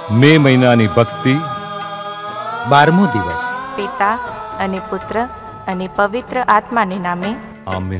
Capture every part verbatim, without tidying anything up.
મે મહિનાની ભક્તિ બારમો દિવસ. પિતા અને પુત્ર અને પવિત્ર આત્માને નામે આમીન.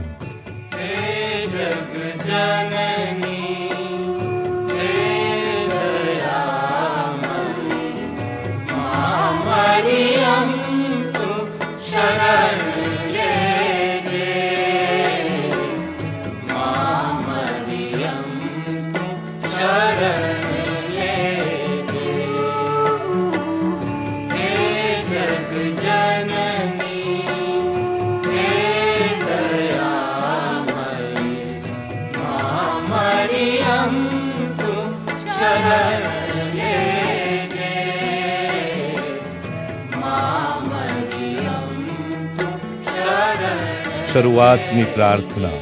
શરૂઆતની પ્રાર્થના.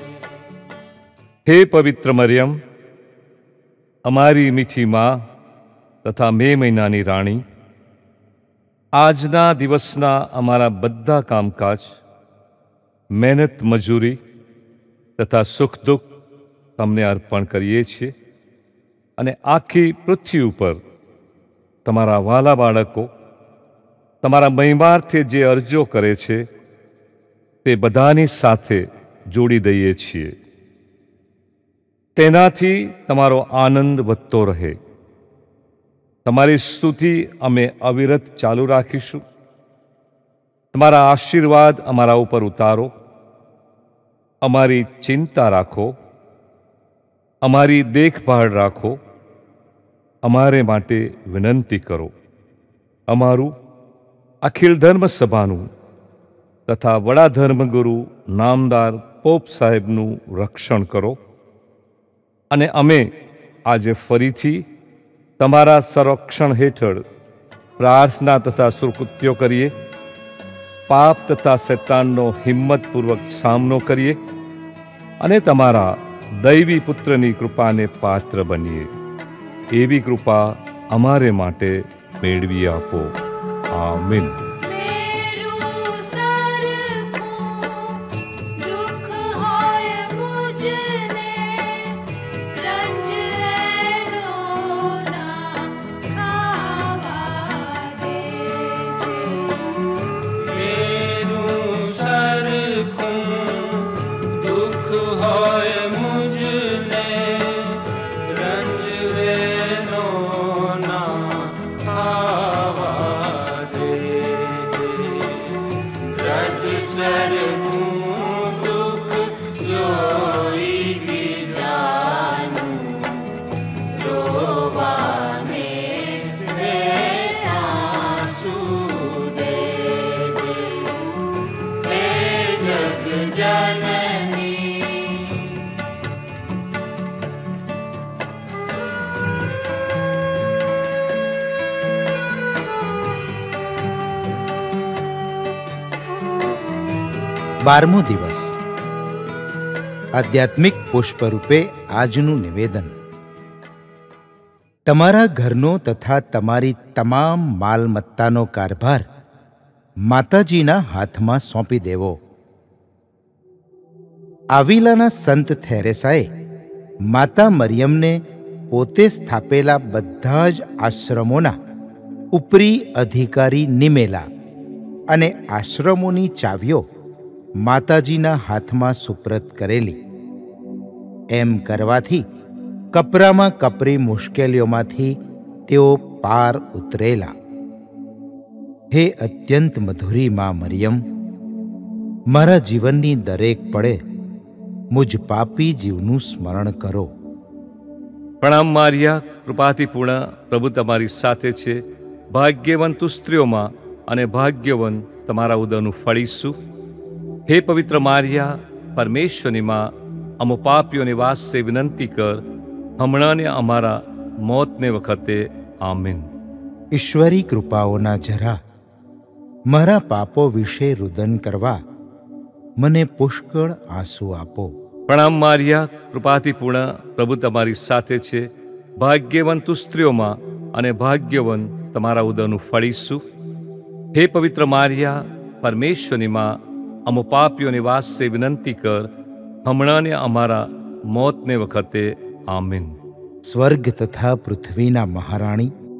હે પવિત્ર મરિયમ, અમારી મીઠી માં તથા મે મહિનાની રાણી, આજના દિવસના અમારા બધા કામકાજ, મહેનત મજૂરી તથા સુખ દુઃખ તમને અર્પણ કરીએ છીએ અને આખી પૃથ્વી ઉપર તમારા વાલા બાળકો તમારા મહિમાર્થે જે અરજો કરે છે તે બધાની સાથે જોડી દઈએ છીએ. તેનાથી તમારો આનંદ વધતો રહે. તમારી સ્તુતિ અમે અવિરત ચાલુ રાખીશું. તમારા આશીર્વાદ અમારા ઉપર ઉતારો. અમારી ચિંતા રાખો, અમારી દેખભાળ રાખો, અમારે માટે વિનંતી કરો. અમારું અખિલ ધર્મ સભાનું તથા વડા ધર્મગુરુ નામદાર પોપ સાહેબનું રક્ષણ કરો અને અમે આજે ફરીથી તમારા સંરક્ષણ હેઠળ પ્રાર્થના તથા સુકૃત્યો કરીએ, પાપ તથા શૈતાનનો હિંમતપૂર્વક સામનો કરીએ અને તમારા દૈવી પુત્રની કૃપાને પાત્ર બનીએ. એવી કૃપા અમારે માટે મેળવી આપો. આમીન. બારમો દિવસ. આધ્યાત્મિક પુષ્પ રૂપે આજનું નિવેદન. તમારા ઘરનો તથા તમારી તમામ માલમત્તાનો કારભાર માતાજીના હાથમાં સોંપી દેવો. આવિલાના સંત થેરેસાએ માતા મરિયમને પોતે સ્થાપેલા બધા જ આશ્રમોના ઉપરી અધિકારી નિમેલા અને આશ્રમોની ચાવીઓ માતાજીના હાથમાં સુપ્રત કરેલી. એમ કરવાથી કપરામાં કપરી મુશ્કેલીઓમાંથી તેઓ પાર ઉતરેલા. હે અત્યંત મધુરી માં મરિયમ, મારા જીવનની દરેક પળે મુજ પાપી જીવનું સ્મરણ કરો. પ્રણામ મારિયા, કૃપાથી પૂર્ણ, પ્રભુ તમારી સાથે છે. ભાગ્યવંત સ્ત્રીઓમાં અને ભાગ્યવન તમારા ઉદરનું ફળ ઈસુ. હે પવિત્ર મારિયા, પરમેશ્વરની માં, અમો પાપીઓની વાસ્તે વિનંતી કર, હમણાં ને અમારા મોતને વખતે. આમીન. ઈશ્વરી કૃપાઓના જરા મારા પાપો વિશે રુદન કરવા મને પુષ્કળ આંસુ આપો. પ્રણામ મારિયા, કૃપાથી પૂર્ણ, પ્રભુ તમારી સાથે છે. ભાગ્યવંત સ્ત્રીઓમાં અને ભાગ્યવન તમારા ઉદરનું ફળ ઈસુ. હે પવિત્ર મારિયા, પરમેશ્વરની માં, અમો પાપીઓની વાસ્તે વિનંતી કર, હમણાં ને અમારા મોતને વખતે. આમીન. સ્વર્ગ તથા પૃથ્વીના મહારાણી,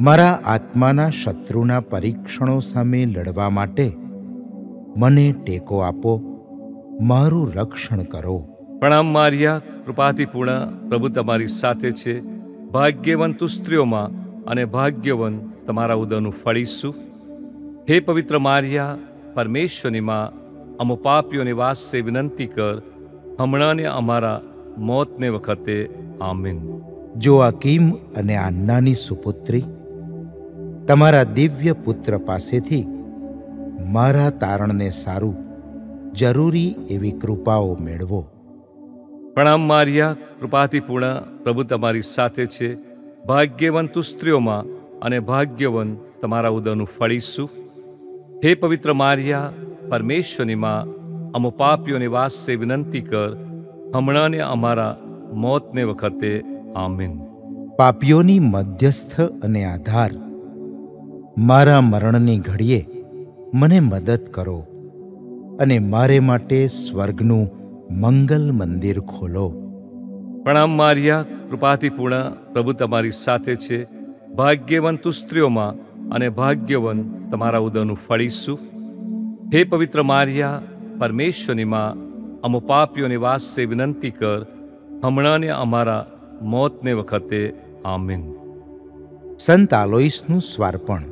મારા આત્માના શત્રુના પરીક્ષણો સામે લડવા માટે મને ટેકો આપો, મારું રક્ષણ કરો. પ્રણામ મારિયા, કૃપાથી પૂર્ણ, પ્રભુ તમારી સાથે છે. ભાગ્યવંત તું સ્ત્રીઓમાં અને ભાગ્યવન તમારા ઉદરનું ફળ ઈસુ. હે પવિત્ર મારિયા, પરમેશ્વરની માં, અમો પાપીઓની વાસ્તે વિનંતી કર, હમણાં ને અમારા મોતને વખતે. આમીન. જો અકીમ અને આન્નાની સુપુત્રી તમારા દિવ્ય પુત્ર પાસેથી મારા તારણને સારું જરૂરી એવી કૃપાઓ મેળવો. પ્રણામ મારિયા, કૃપાથી પૂર્ણ, પ્રભુ તમારી સાથે છે. ભાગ્યવંત તું સ્ત્રીઓમાં અને ભાગ્યવન તમારા ઉદરનું ફળ ઈસુ. હે પવિત્ર મારિયા, પરમેશ્વરની માં, અમો પાપીઓની વાસ્તે વિનંતી કર, હમણાં ને અમારા મોતને વખતે. આમીન. પાપીઓની મધ્યસ્થ અને આધાર, મારા મરણની ઘડીએ મને મદદ કરો અને મારે માટે સ્વર્ગનું મંગલ મંદિર ખોલો. પ્રણામ મારિયા, કૃપાથી પૂર્ણ, પ્રભુ તમારી સાથે છે. ભાગ્યવંત તું સ્ત્રીઓમાં અને ભાગ્યવન તમારા ઉદરનું ફળ ઈસુ. હે પવિત્ર મારિયા, પરમેશ્વરની માં, અમો પાપીઓની વાસ્તે વિનંતી કર, હમણાં ને અમારા મોતને વખતે. આમીન. સંત આલોઈસનું સ્વાર્પણ.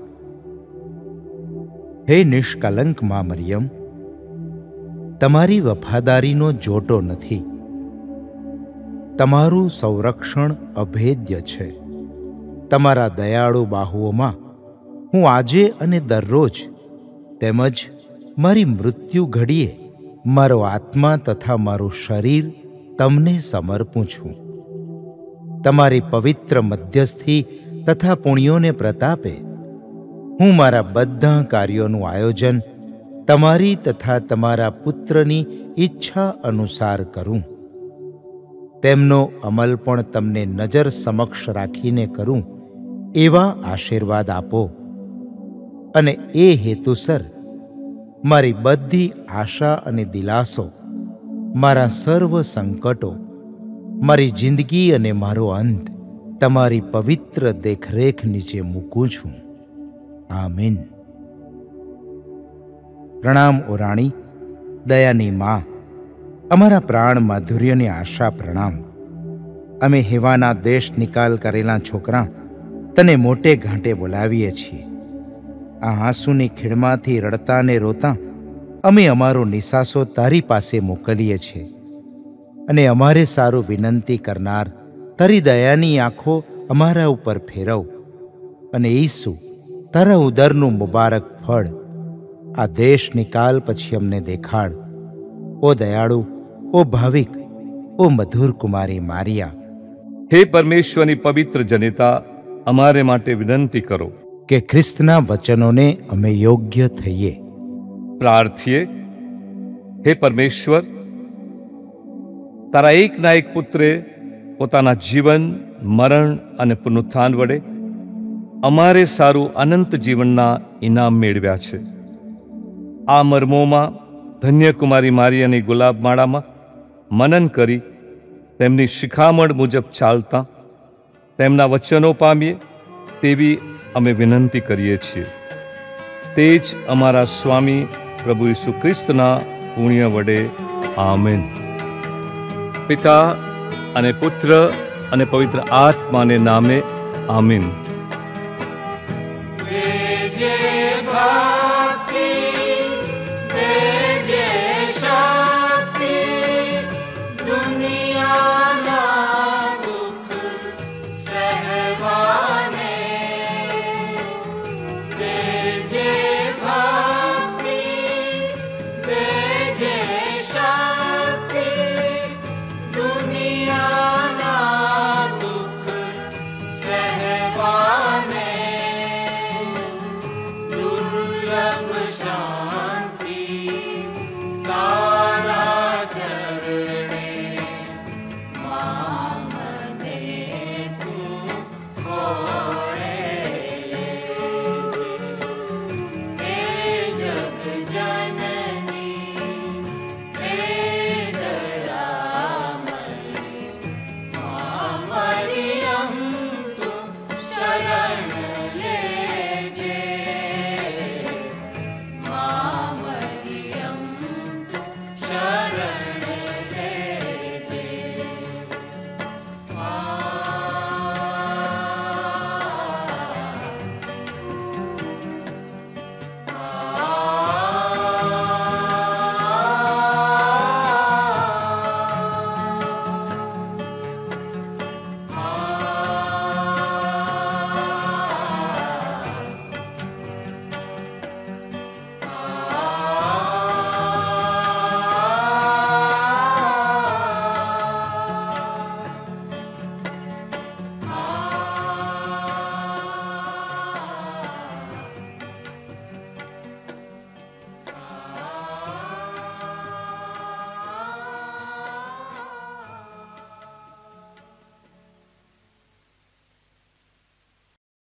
હે નિષ્કલંક માં મરિયમ, તમારી વફાદારીનો જોટો નથી. તમારું સંરક્ષણ અભેદ્ય છે. તમારા દયાળુ બાહુઓમાં હું આજે અને દરરોજ તેમજ મારી મૃત્યુ ઘડીએ મારો આત્મા તથા મારું શરીર તમને સમર્પું છું. તમારી પવિત્ર મધ્યસ્થી તથા પુણ્યોને પ્રતાપે હું મારા બધા કાર્યોનું આયોજન તમારી તથા તમારા પુત્રની ઈચ્છા અનુસાર કરું. તેમનો અમલ પણ તમને નજર સમક્ષ રાખીને કરું એવા આશીર્વાદ આપો, અને એ હેતુસર મારી બધી આશા અને દિલાસો, મારા સર્વ સંકટો, મારી જિંદગી અને મારો અંત તમારી પવિત્ર દેખરેખ નીચે મૂકું છું. આમીન. પ્રણામ ઓ રાણી, દયાની માં, અમારા પ્રાણ માધુર્યની આશા પ્રણામ. અમે હેવાના દેશ નિકાલ કરેલા છોકરા તને મોટે ઘાંટે બોલાવીએ છીએ. આ આંસુની ખીણમાંથી રડતા ને રોતા અમે અમારો નિસાસો તારી પાસે મોકલીએ છીએ, અને અમારે સારું વિનંતી કરનાર તારી દયાની આંખો અમારા ઉપર ફેરવ, અને ઈસુ તારા ઉદરનું મુબારક ફળ આ દેશ નિકાલ પછી અમને દેખાડ. ઓ દયાળુ, ઓ ભાવિક, ઓ મધુર કુમારી મારિયા. હે પરમેશ્વરની પવિત્ર જનિતા, અમારે માટે વિનંતી કરો કે ખ્રિસ્તના વચનોને અમે યોગ્ય થઈએ. પ્રાર્થીએ. હે પરમેશ્વર, તારા એકના એક પુત્રે પોતાના જીવન, મરણ અને પુનરુત્થાન વડે અમારે સારું અનંત જીવનના ઇનામ મેળવ્યા છે. આ મર્મોમાં ધન્ય કુમારી મારિયાની ગુલાબ માળામાં મનન કરી તેમની શિખામણ મુજબ ચાલતા તેમના વચનો પામીએ તેવી અમે વિનંતી કરીએ છીએ. તે જ અમારા સ્વામી પ્રભુ ઈસુ ખ્રિસ્તના પુણ્ય વડે. આમેન. પિતા અને પુત્ર અને પવિત્ર આત્માને નામે. આમીન.